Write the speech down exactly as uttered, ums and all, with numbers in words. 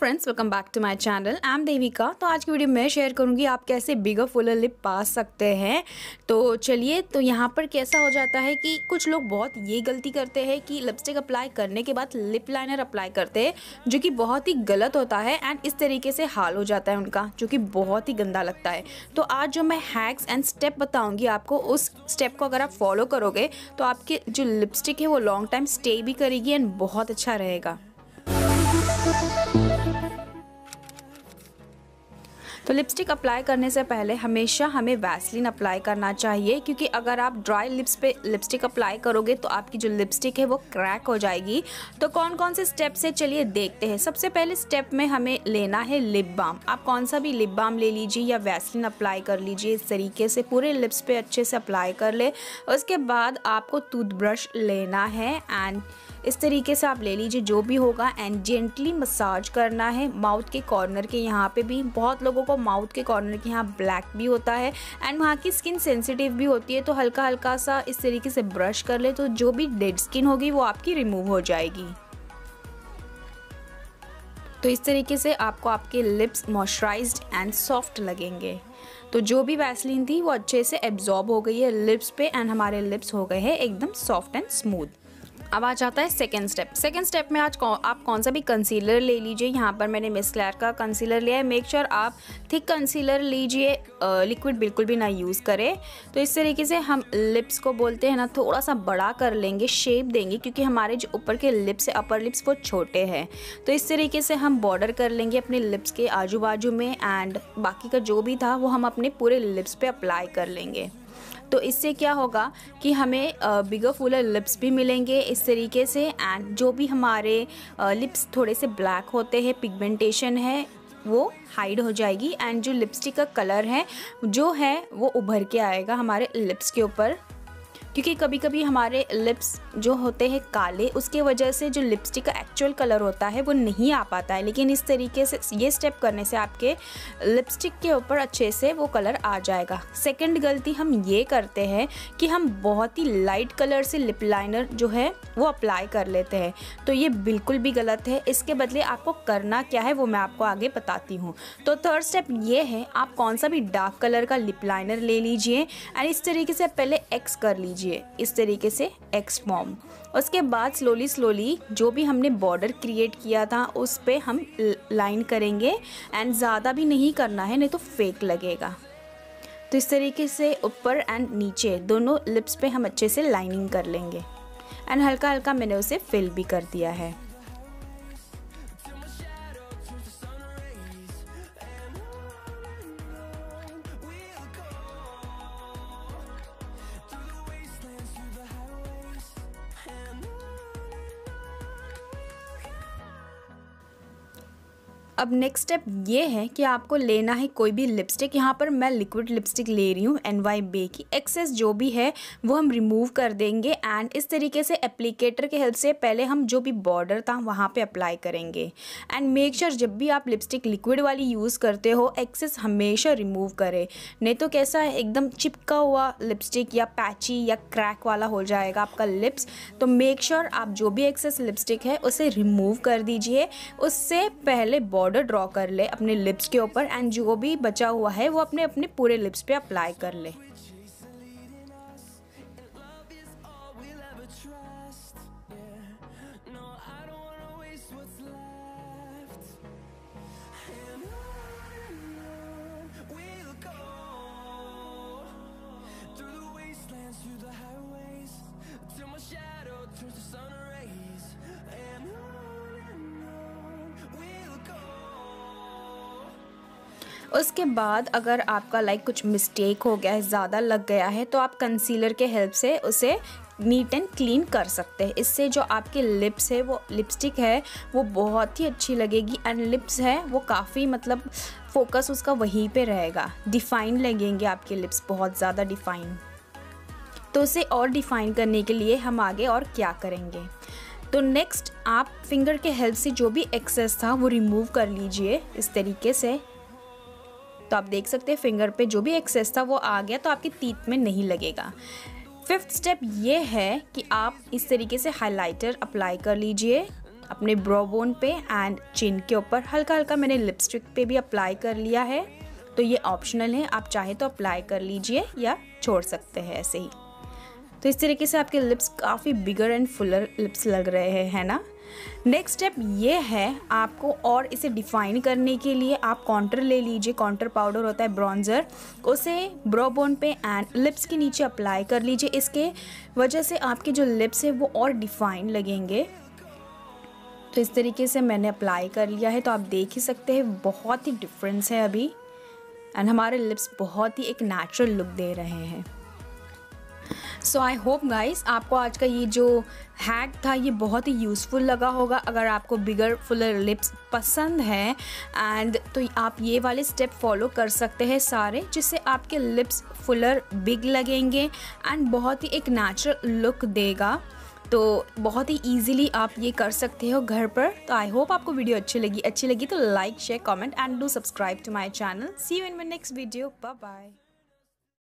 Friends, welcome back to my channel. I am Devika. तो आज की वीडियो में शेयर करूंगी आप कैसे बिगर फुलर लिप पा सकते हैं। तो चलिए, तो यहाँ पर कैसा हो जाता है कि कुछ लोग बहुत ये गलती करते हैं कि लिपस्टिक अप्लाई करने के बाद लिप लाइनर अप्लाई करते हैं, जो कि बहुत ही गलत होता है एंड इस तरीके से हाल हो जाता है उनका, जो कि बहुत ही गंदा लगता है। तो आज जो मैं हैक्स एंड स्टेप बताऊँगी आपको, उस स्टेप को अगर आप फॉलो करोगे तो आपकी जो लिपस्टिक है वो लॉन्ग टाइम स्टे भी करेगी एंड बहुत अच्छा रहेगा। तो लिपस्टिक अप्लाई करने से पहले हमेशा हमें वैसलीन अप्लाई करना चाहिए, क्योंकि अगर आप ड्राई लिप्स पे लिपस्टिक अप्लाई करोगे तो आपकी जो लिपस्टिक है वो क्रैक हो जाएगी। तो कौन कौन से स्टेप्स है चलिए देखते हैं। सबसे पहले स्टेप में हमें लेना है लिप बाम। आप कौन सा भी लिप बाम ले लीजिए या वैसलीन अप्लाई कर लीजिए। इस तरीके से पूरे लिप्स पे अच्छे से अप्लाई कर ले। उसके बाद आपको टूथब्रश लेना है एंड इस तरीके से आप ले लीजिए जो भी होगा एंड जेंटली मसाज करना है माउथ के कॉर्नर के यहाँ पे भी। बहुत लोगों को माउथ के कॉर्नर के यहाँ ब्लैक भी होता है एंड वहाँ की स्किन सेंसिटिव भी होती है, तो हल्का हल्का सा इस तरीके से ब्रश कर ले तो जो भी डेड स्किन होगी वो आपकी रिमूव हो जाएगी। तो इस तरीके से आपको आपके लिप्स मॉइस्चराइज्ड एंड सॉफ्ट लगेंगे। तो जो भी वैसलीन थी वो अच्छे से एब्जॉर्ब हो गई है लिप्स पे एंड हमारे लिप्स हो गए हैं एकदम सॉफ्ट एंड स्मूथ। अब आ जाता है सेकेंड स्टेप। सेकेंड स्टेप में आज कौ, आप कौन सा भी कंसीलर ले लीजिए। यहाँ पर मैंने मिस क्लेयर का कंसीलर लिया है। मेक श्योर आप थिक कंसीलर लीजिए, लिक्विड बिल्कुल भी ना यूज़ करें। तो इस तरीके से हम लिप्स को बोलते हैं ना, थोड़ा सा बड़ा कर लेंगे, शेप देंगे, क्योंकि हमारे जो ऊपर के लिप्स है, अपर लिप्स, वो छोटे हैं। तो इस तरीके से हम बॉर्डर कर लेंगे अपने लिप्स के आजू बाजू में एंड बाकी का जो भी था वो हम अपने पूरे लिप्स पे अप्लाई कर लेंगे। तो इससे क्या होगा कि हमें बिगर फुलर लिप्स भी मिलेंगे इस तरीके से एंड जो भी हमारे लिप्स थोड़े से ब्लैक होते हैं, पिगमेंटेशन है, वो हाइड हो जाएगी एंड जो लिपस्टिक का कलर है जो है वो उभर के आएगा हमारे लिप्स के ऊपर। क्योंकि कभी कभी हमारे लिप्स जो होते हैं काले, उसके वजह से जो लिपस्टिक का एक्चुअल कलर होता है वो नहीं आ पाता है, लेकिन इस तरीके से ये स्टेप करने से आपके लिपस्टिक के ऊपर अच्छे से वो कलर आ जाएगा। सेकंड गलती हम ये करते हैं कि हम बहुत ही लाइट कलर से लिप लाइनर जो है वो अप्लाई कर लेते हैं। तो ये बिल्कुल भी गलत है। इसके बदले आपको करना क्या है वो मैं आपको आगे बताती हूँ। तो थर्ड स्टेप ये है, आप कौन सा भी डार्क कलर का लिप लाइनर ले लीजिए एंड इस तरीके से पहले एक्स कर लीजिए, इस तरीके से एक्स फॉर्म। उसके बाद स्लोली स्लोली जो भी हमने बॉर्डर क्रिएट किया था उस पे हम लाइन करेंगे एंड ज़्यादा भी नहीं करना है, नहीं तो फेक लगेगा। तो इस तरीके से ऊपर एंड नीचे दोनों लिप्स पे हम अच्छे से लाइनिंग कर लेंगे एंड हल्का हल्का मैंने उसे फिल भी कर दिया है। अब नेक्स्ट स्टेप ये है कि आपको लेना है कोई भी लिपस्टिक। यहाँ पर मैं लिक्विड लिपस्टिक ले रही हूँ एन वाई बे की। एक्सेस जो भी है वो हम रिमूव कर देंगे एंड इस तरीके से एप्लीकेटर के हेल्प से पहले हम जो भी बॉर्डर था वहाँ पे अप्लाई करेंगे एंड मेक श्योर जब भी आप लिपस्टिक लिक्विड वाली यूज़ करते हो एक्सेस हमेशा रिमूव करें, नहीं तो कैसा है एकदम चिपका हुआ लिपस्टिक या पैची या क्रैक वाला हो जाएगा आपका लिप्स। तो मेक श्योर आप जो भी एक्सेस लिपस्टिक है उसे रिमूव कर दीजिए। उससे पहले बॉर्डर ड्रॉ कर ले अपने लिप्स के ऊपर एंड जो भी बचा हुआ है वो अपने अपने पूरे लिप्स पे अप्लाई कर ले। उसके बाद अगर आपका लाइक कुछ मिस्टेक हो गया है, ज़्यादा लग गया है, तो आप कंसीलर के हेल्प से उसे नीट एंड क्लीन कर सकते हैं। इससे जो आपके लिप्स है वो लिपस्टिक है वो बहुत ही अच्छी लगेगी एंड लिप्स है वो काफ़ी मतलब फोकस उसका वहीं पे रहेगा, डिफ़ाइन लगेंगे आपके लिप्स, बहुत ज़्यादा डिफ़ाइन। तो उसे और डिफ़ाइन करने के लिए हम आगे और क्या करेंगे। तो नेक्स्ट आप फिंगर के हेल्प से जो भी एक्सेस था वो रिमूव कर लीजिए इस तरीके से। तो आप देख सकते हैं फिंगर पे जो भी एक्सेस था वो आ गया, तो आपकी टीथ में नहीं लगेगा। फिफ्थ स्टेप ये है कि आप इस तरीके से हाइलाइटर अप्लाई कर लीजिए अपने ब्रो बोन पे एंड चिन के ऊपर। हल्का हल्का मैंने लिपस्टिक पे भी अप्लाई कर लिया है, तो ये ऑप्शनल है, आप चाहे तो अप्लाई कर लीजिए या छोड़ सकते हैं ऐसे ही। तो इस तरीके से आपके लिप्स काफ़ी बिगर एंड फुलर लिप्स लग रहे हैं, है ना। नेक्स्ट स्टेप ये है, आपको और इसे डिफाइन करने के लिए आप कॉन्टर ले लीजिए। कॉन्टर पाउडर होता है ब्रॉन्ज़र, उसे ब्रो बोन पे एंड लिप्स के नीचे अप्लाई कर लीजिए। इसके वजह से आपके जो लिप्स है वो और डिफाइन लगेंगे। तो इस तरीके से मैंने अप्लाई कर लिया है, तो आप देख ही सकते हैं बहुत ही डिफरेंस है अभी, एंड हमारे लिप्स बहुत ही एक नेचुरल लुक दे रहे हैं। सो आई होप गाइस आपको आज का ये जो हैक था ये बहुत ही यूज़फुल लगा होगा। अगर आपको बिगर फुलर लिप्स पसंद है एंड तो आप ये वाले स्टेप फॉलो कर सकते हैं सारे, जिससे आपके लिप्स फुलर बिग लगेंगे एंड बहुत ही एक नेचुरल लुक देगा। तो बहुत ही ईजिली आप ये कर सकते हो घर पर। तो आई होप आपको वीडियो अच्छी लगी अच्छी लगी तो like share comment and do subscribe to my channel. See you in my next video. Bye bye.